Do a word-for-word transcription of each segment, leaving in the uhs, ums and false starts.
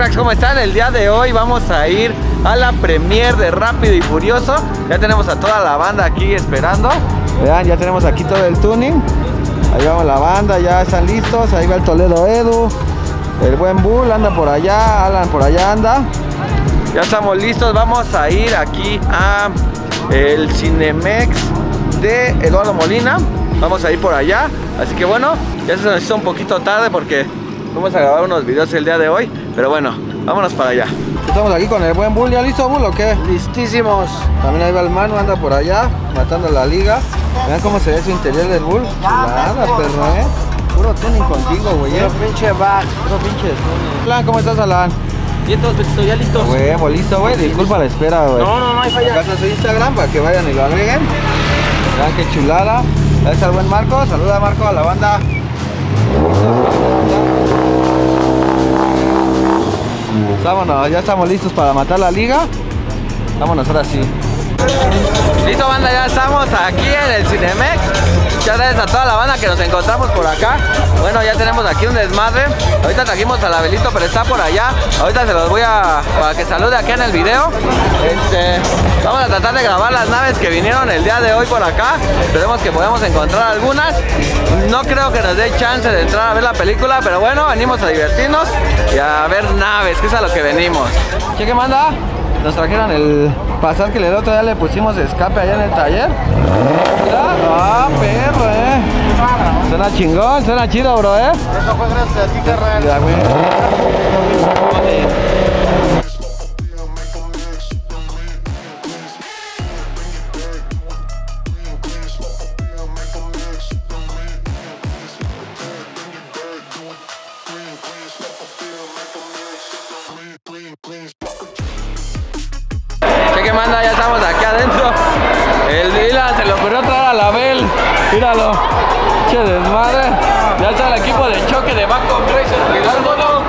cracks, ¿cómo están? El día de hoy vamos a ir a la premiere de Rápido y Furioso. Ya tenemos a toda la banda aquí esperando. Vean, ya tenemos aquí todo el tuning. Ahí vamos la banda, ya están listos. Ahí va el Toledo Edu. El buen Bull anda por allá, Alan por allá anda. Ya estamos listos, vamos a ir aquí a el Cinemex de Eduardo Molina. Vamos a ir por allá, así que bueno, ya se nos hizo un poquito tarde porque vamos a grabar unos videos el día de hoy. Pero bueno, vámonos para allá. Estamos aquí con el buen Bull, ¿ya listo Bull o qué? Listísimos. También ahí va el Manu, anda por allá, matando la liga. Vean cómo se ve su interior del Bull. Chulada, perro, eh. Puro tuning contigo, güey. Puro pinche back. Puro pinche tuning. Alan, ¿cómo estás, Alan? Bien, todos Petito, ya listos. Huevo, listo, güey. Disculpa la espera, güey. No, no, no hay falla. Acá está su Instagram para que vayan y lo agreguen. Vean qué chulada. Ahí está el buen Marco. Saluda, Marco, a la banda. Vámonos, ya estamos listos para matar la liga. Vámonos ahora sí. Listo, banda, ya estamos aquí en el Cinemex. Muchas gracias a toda la banda que nos encontramos por acá. Bueno, ya tenemos aquí un desmadre. Ahorita trajimos al Abelito, pero está por allá. Ahorita se los voy a... para que salude aquí en el video. Este, vamos a tratar de grabar las naves que vinieron el día de hoy por acá. Esperemos que podamos encontrar algunas. No creo que nos dé chance de entrar a ver la película, pero bueno, venimos a divertirnos y a ver naves, que es a lo que venimos. ¿Qué qué manda? Nos trajeron el pasar que el otro día le pusimos escape allá en el taller. Mira, ah, perro, eh. Suena chingón, suena chido, bro, eh. Eso fue gracias a ti, carnal. Ya, güey. ¿Qué manda? Ya estamos aquí adentro. El Dylan se le ocurrió traer a la Bel. Míralo. Che desmadre. Ya está el equipo de choque de Backcom Racer cuidándolo.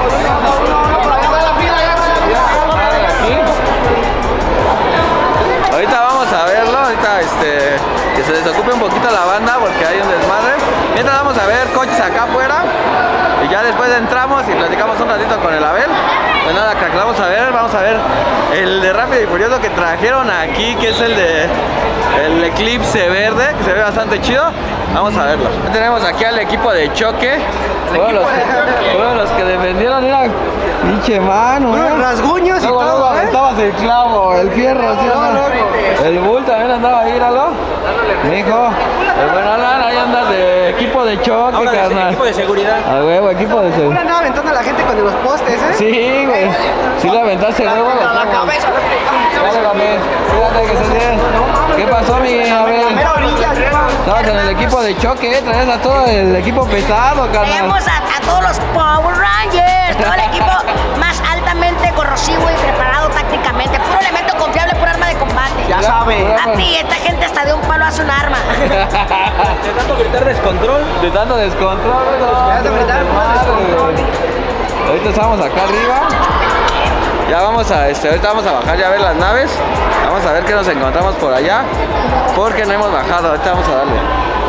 Ahorita vamos a verlo. Ahorita este que se desocupe un poquito la banda porque hay un desmadre. Mientras vamos a ver coches acá afuera. Y ya después entramos y platicamos un ratito con el Abel. Pues nada, crack, vamos a ver, vamos a ver el de Rápido y Furioso que trajeron aquí, que es el de el Eclipse verde, que se ve bastante chido. Vamos a verlo. Ya tenemos aquí al equipo de choque. Todos los, que, todos los que defendieron, mira, pinche mano, ¿eh? Rasguños y luego, todo, luego ¿eh? aventabas el clavo, el fierro, ¿sí? No, no, no. El Bull también andaba ahí, míralo. Mijo, el buen Alan, ahí andas de equipo de choque, Ahora carnal. equipo de seguridad. A huevo, equipo de seguridad. Una andaba aventando a la gente con los postes, ¿eh? Sí, güey. Si le aventaste luego la, la cabeza. Dale, Abel. Cuídate que se bien. ¿Qué pasó, mi Abel? Estabas en el equipo de choque, ¿eh? Traes a todo el equipo pesado, carnal. Tenemos a, a todos los Power Rangers, todo el equipo más altamente corrosivo y preparado tácticamente. Puro elemento confiable, puro arma de combate. Ya sabe. A ti, esta gente hasta de un palo hace un arma. De tanto gritar descontrol. De tanto descontrol, Ya se gritaron más descontrol. Ahorita estamos acá arriba. Ya vamos a, este, ahorita vamos a bajar ya a ver las naves. Vamos a ver qué nos encontramos por allá. Porque no hemos bajado, ahorita vamos a darle.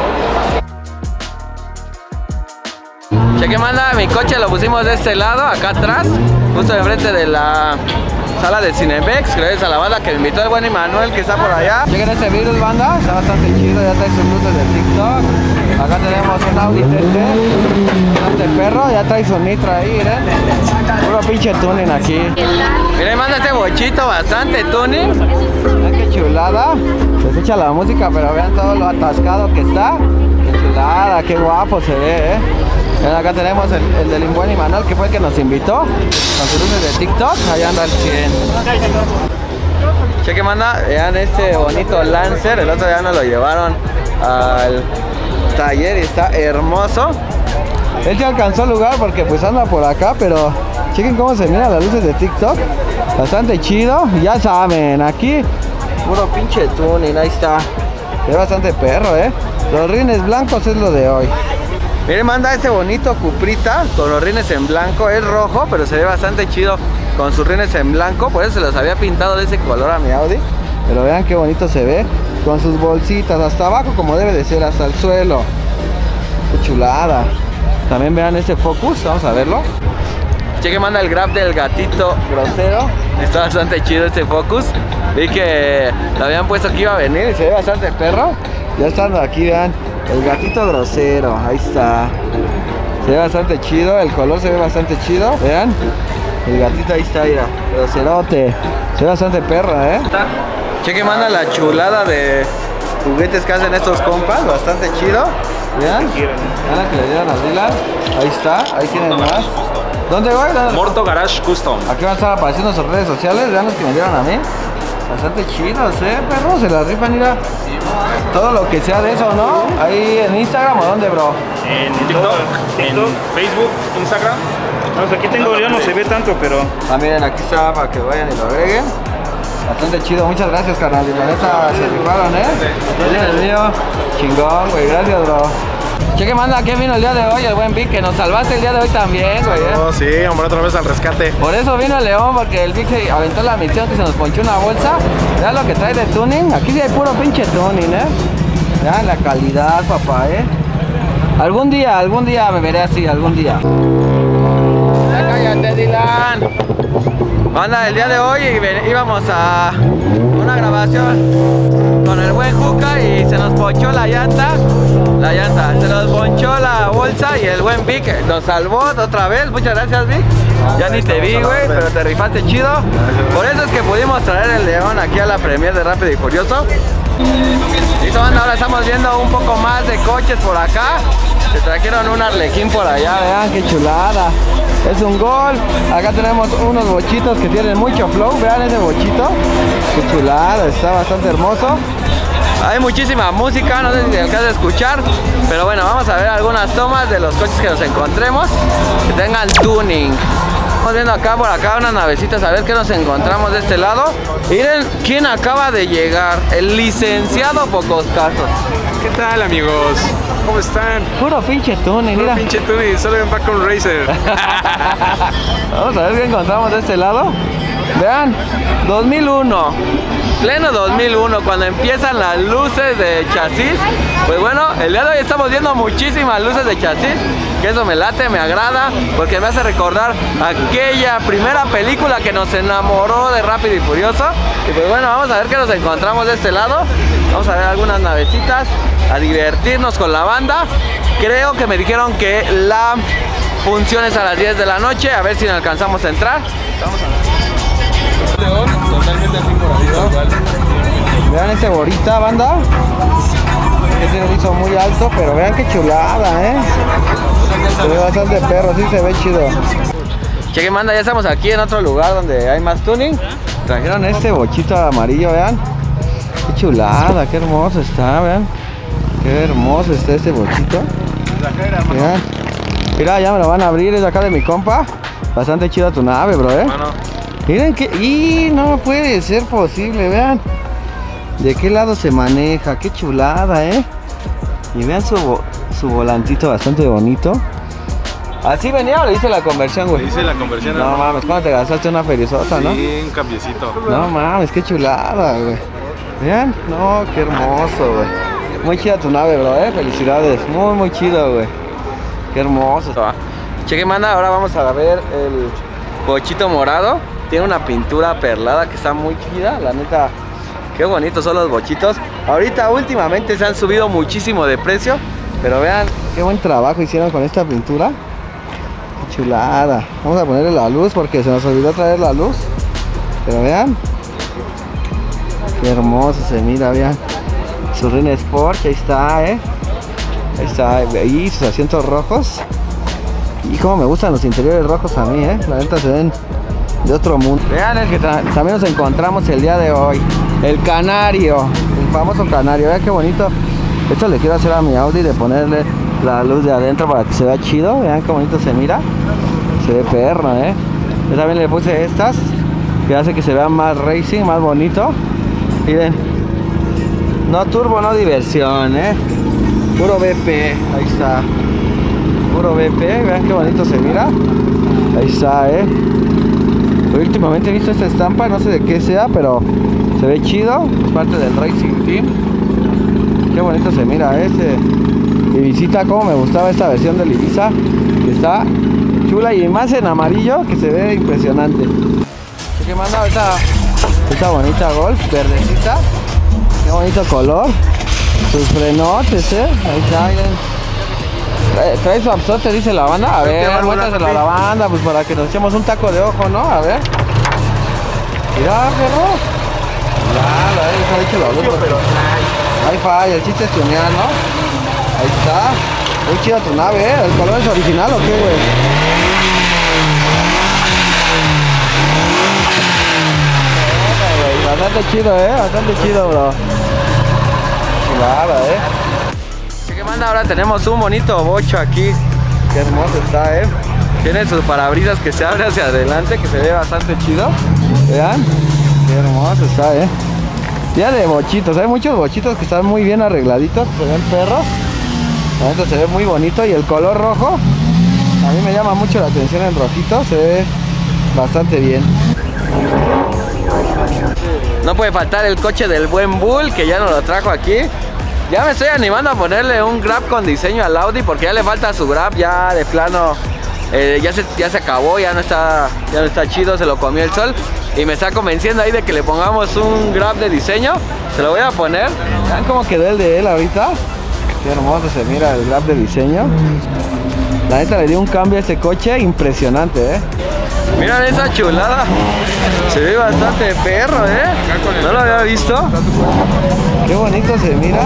Cheque manda, mi coche lo pusimos de este lado, acá atrás. Justo enfrente de la sala de Cinemex. Gracias a la banda que me invitó el buen Emanuel que está por allá. Chequen este virus, banda, está bastante chido, ya trae sus luces de TikTok. Acá tenemos un Audi T T, bastante perro, ya trae su nitro ahí, miren. Puro pinche tuning aquí. Miren, manda este bochito, bastante tuning. Vean qué chulada. Se escucha la música, pero vean todo lo atascado que está. Qué chulada, qué guapo se ve, eh. Miren, acá tenemos el, el del buen Emanuel, que fue el que nos invitó. Con sus luces de TikTok, allá anda el cien. Cheque manda, vean este bonito Lancer. El otro día nos lo llevaron al taller y está hermoso. Él se alcanzó lugar porque pues anda por acá, pero chequen cómo se miran las luces de TikTok. Bastante chido. Ya saben, aquí puro pinche tuning, ahí está. Es bastante perro, eh. Los rines blancos es lo de hoy. Miren, manda este bonito Cuprita con los rines en blanco. Es rojo, pero se ve bastante chido con sus rines en blanco. Por eso se los había pintado de ese color a mi Audi. Pero vean qué bonito se ve. Con sus bolsitas hasta abajo como debe de ser, hasta el suelo. Qué chulada. También vean este Focus, vamos a verlo. Cheque, manda el grab del gatito grosero. Está bastante chido este Focus. Vi que lo habían puesto que iba a venir y se ve bastante perro. Ya estando aquí, vean, el gatito grosero, ahí está. Se ve bastante chido, el color se ve bastante chido, vean. El gatito ahí está, mira, groserote. Se ve bastante perra, eh. Cheque, manda la chulada de juguetes que hacen estos compas, bastante chido. Vean, vean la que le dieron a Dylan. Ahí está, ahí tienen más. ¿Dónde voy? ¿Dónde? Morto Garage Custom. Aquí van a estar apareciendo sus redes sociales, vean los que me dieron a mí. Bastante chidos, eh, perro, se la rifan, mira. Todo lo que sea de eso, ¿no? Ahí en Instagram, ¿o dónde, bro? En TikTok, en Facebook, Instagram. Pues aquí tengo, ya no se ve tanto, pero... Ah, miren, aquí está para que vayan y lo agreguen. Bastante chido, muchas gracias, carnal. Y la neta se rifaron, ¿eh? Este es el mío. Chingón, güey, gracias, bro. Cheque, manda, ¿qué vino el día de hoy? El buen Vic, que nos salvaste el día de hoy también, güey, ¿eh? Oh, sí, hombre, otra vez al rescate. Por eso vino el León, porque el Vic se aventó la misión que se nos ponchó una bolsa. Vean lo que trae de tuning. Aquí sí hay puro pinche tuning, ¿eh? Vean la calidad, papá, ¿eh? Algún día, algún día me veré así, algún día. Ya cállate, Dylan. Banda, el día de hoy íbamos a una grabación con el buen Juca y se nos ponchó la llanta. La llanta, se nos ponchó la bolsa y el buen Vic nos salvó otra vez. Muchas gracias, Vic. Ya ni te vi, güey, pero te rifaste chido. Por eso es que pudimos traer el León aquí a la premier de Rápido y Furioso. Listo, banda, ahora estamos viendo un poco más de coches por acá. Se trajeron un Arlequín por allá, vean qué chulada. Es un Gol. Acá tenemos unos bochitos que tienen mucho flow. Vean ese bochito. Qué chulada, está bastante hermoso. Hay muchísima música, no sé si se alcanza a escuchar, pero bueno, vamos a ver algunas tomas de los coches que nos encontremos que tengan tuning. Estamos viendo acá por acá unas navecitas, a ver qué nos encontramos de este lado. Miren quién acaba de llegar, el licenciado Pocos Casos. ¿Qué tal, amigos? ¿Cómo están? Puro pinche tuning, mira. Pinche tuning, solo ven para con Racer. Vamos a ver qué encontramos de este lado. Vean, dos mil uno, pleno dos mil uno, cuando empiezan las luces de chasis. Pues bueno, el día de hoy estamos viendo muchísimas luces de chasis, que eso me late, me agrada, porque me hace recordar aquella primera película que nos enamoró de Rápido y Furioso. Y pues bueno, vamos a ver qué nos encontramos de este lado. Vamos a ver algunas navecitas, a divertirnos con la banda. Creo que me dijeron que la función es a las diez de la noche, a ver si nos alcanzamos a entrar. Vamos a ver. Totalmente así por ahí, vean ese borita, banda. Que tiene un piso muy alto, pero vean qué chulada, eh. Se ve bastante perro, sí se ve chido. Cheque, manda, ya estamos aquí en otro lugar donde hay más tuning. Trajeron este bochito amarillo, vean. Qué chulada, qué hermoso está, vean. Qué hermoso está este bochito. Vean. Mira, ya me lo van a abrir, es de acá de mi compa. Bastante chida tu nave, bro, eh. Miren que... ¡Y no puede ser posible! Vean de qué lado se maneja. ¡Qué chulada, eh! Y vean su, su volantito bastante bonito. ¿Así venía o le hice la conversión, güey? Le hice la conversión. No mames, ¿cuándo te gastaste una feriezota, no? Sí, un cambiecito. No mames, qué chulada, güey. Vean, no, qué hermoso, güey. Muy chida tu nave, bro, eh. Felicidades. Muy, muy chido, güey. Qué hermoso. Cheque, manda, ahora vamos a ver el bochito morado. Tiene una pintura perlada que está muy chida, la neta. Qué bonitos son los bochitos. Ahorita últimamente se han subido muchísimo de precio, pero vean qué buen trabajo hicieron con esta pintura. Qué chulada. Vamos a ponerle la luz porque se nos olvidó traer la luz. Pero vean qué hermoso se mira, vean. Su Rin Sport, ahí está, eh. Ahí está, ahí sus asientos rojos. Y como me gustan los interiores rojos a mí, eh. La neta se ven de otro mundo. Vean el que también nos encontramos el día de hoy, el Canario, el famoso Canario. Vean qué bonito. Esto le quiero hacer a mi Audi, de ponerle la luz de adentro para que se vea chido. Vean qué bonito se mira. Se ve perro, eh. Yo también le puse estas, que hace que se vea más racing, más bonito. Miren, no turbo, no diversión, eh. Puro B P, ahí está. Puro B P, vean qué bonito se mira. Ahí está, eh. Últimamente he visto esta estampa, no sé de qué sea, pero se ve chido. Es parte del Racing Team. Qué bonito se mira este Ibisita. Como me gustaba esta versión del Ibiza, que está chula y más en amarillo que se ve impresionante. Así que manda ahorita esta bonita Golf, verdecita. Qué bonito color. Sus frenotes, eh. Ahí está, miren. Trae, trae su absorte, dice la banda. A ver, muéstraselo a la banda, pues para que nos echemos un taco de ojo, ¿no? A ver. Mira, perro. Claro, ahí está dicho la luz. Ahí falla, el chiste es tunear, ¿no? Ahí está. Muy chida tu nave, ¿eh? ¿El color es original o qué, güey? Bastante chido, ¿eh? Bastante chido, bro. Claro, ¿eh? ¿Qué manda? Ahora tenemos un bonito bocho aquí. Qué hermoso está, ¿eh? Tiene sus parabrisas que se abre hacia adelante, que se ve bastante chido. Vean. Qué hermoso está, ¿eh? Ya de bochitos, hay muchos bochitos que están muy bien arregladitos, se ven perros. Esto se ve muy bonito y el color rojo a mí me llama mucho la atención, el rojito se ve bastante bien. No puede faltar el coche del buen Bull, que ya nos lo trajo aquí. Ya me estoy animando a ponerle un Grab con diseño al Audi, porque ya le falta su Grab, ya de plano eh, ya, se, ya se acabó, ya no está, ya no está chido, se lo comió el sol. Y me está convenciendo ahí de que le pongamos un Grab de diseño. Se lo voy a poner. ¿Vean cómo quedó el de él ahorita? Qué hermoso se mira el Grab de diseño. La neta le dio un cambio a este coche impresionante, ¿eh? Miren esa chulada. Se ve bastante perro, ¿eh? ¿No lo había visto? Qué bonito se mira.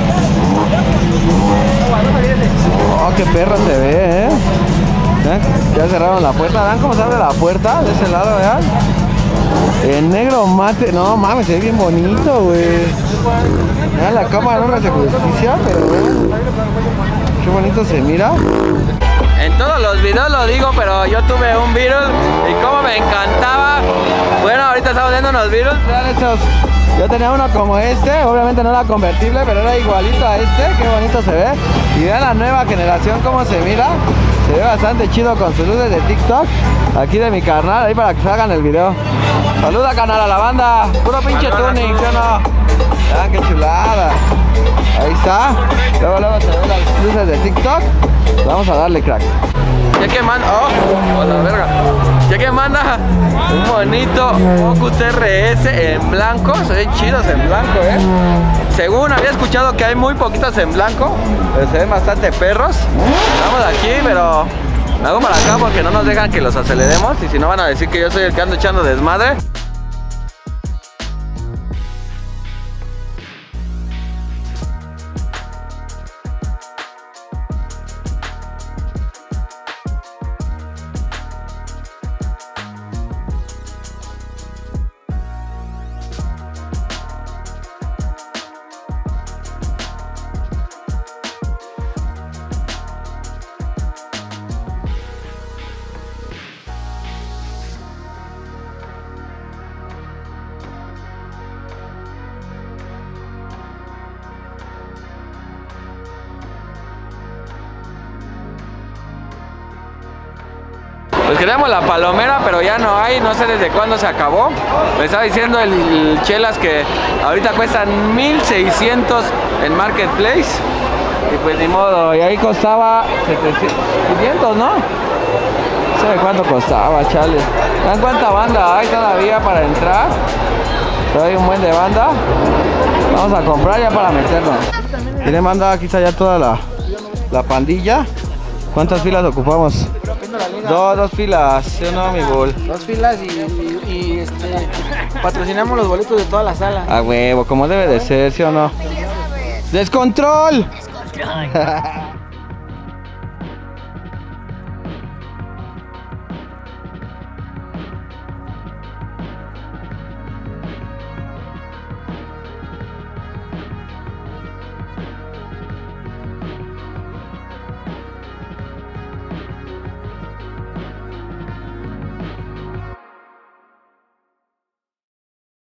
Oh, qué perro se ve, ¿eh? ¿Eh? Ya cerraron la puerta. ¿Vean cómo se abre la puerta? De ese lado, vean. En negro mate. No mames, se ve bien bonito, güey. Vean, la cámara no me hace justicia, pero vean. Qué bonito se mira. En todos los videos lo digo, pero yo tuve un Beetle y como me encantaba. Bueno, ahorita estamos viendo unos Beetles. Vean estos. Yo tenía uno como este, obviamente no era convertible, pero era igualito a este. Qué bonito se ve. Y vean la nueva generación cómo se mira. Se ve bastante chido con sus luces de TikTok. Aquí de mi carnal, ahí para que se hagan el video. Saluda, canal, a la banda. Puro pinche tuning, ¿sí o no? Vean qué chulada. Ahí está. Luego luego se ven las luces de TikTok. Vamos a darle, crack. Ya que manda, oh, oh, la verga. Ya que manda un bonito Focus R S en blanco. Se ven chidos en blanco, eh. Según había escuchado que hay muy poquitos en blanco, pero se ven bastante perros. Estamos aquí, pero me hago para acá porque no nos dejan que los aceleremos. Y si no van a decir que yo soy el que ando echando desmadre. Pues queríamos la palomera, pero ya no hay, no sé desde cuándo se acabó. Me estaba diciendo el, el Chelas que ahorita cuestan mil seiscientos en Marketplace. Y pues ni modo, y ahí costaba setecientos, quinientos, ¿no? No sé de cuánto costaba, chale. ¿Vean cuánta banda hay todavía para entrar? Todavía un buen de banda. Vamos a comprar ya para meternos. Tiene banda, aquí está ya toda la, la pandilla. ¿Cuántas filas ocupamos? Dos, dos filas, ¿sí o no, mi Bull? Dos filas y, y, y este, patrocinamos los boletos de toda la sala. A huevo, como debe de ser, ¿sí o no? ¡Descontrol! Descontrol.